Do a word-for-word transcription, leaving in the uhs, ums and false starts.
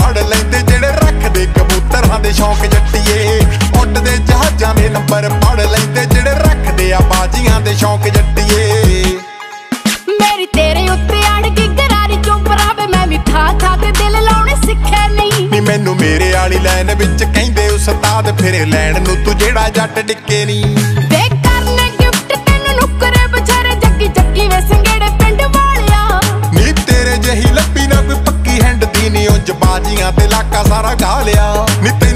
पढ़ लेंदे जेड़े रखदे कबूतरां दे शौक जट्टिए। उड़दे जहाजां दे नंबर पढ़ लेंदे जेड़े रखदे आ बाजियां दे शौक जट्टिए। मेरी तेरे उत्ते अड़ गई गरारी चुप रवे, मैं भी खा खा के दिल लाउणे सिक्खे नहीं। नी मैनू मेरे आली लाइन विच कहंदे उस्ताद फिरे लैण नू तू जेड़ा जट डिक्के नी। वे करने गिफ्ट तैनू नुकरे बचारे जग्गी जग्गी वे संगेड़े पिंड वालिया। नी तेरे जही लब्बी ना कोई पक्की हैंड दी नी उंज बाजियां ते लाका सारा गा लिया। नी